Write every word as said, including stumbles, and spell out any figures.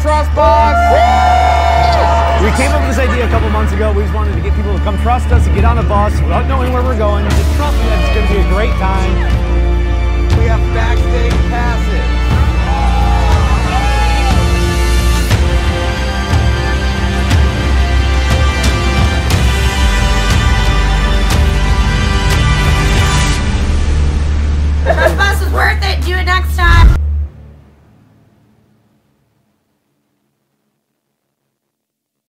trust box. We came up with this idea a couple months ago. We just wanted to get people to come trust us and get on a bus without knowing where we're going. Just trust me that it's going to be a great time. We have backstage passes. This bus was worth it. Do it next time.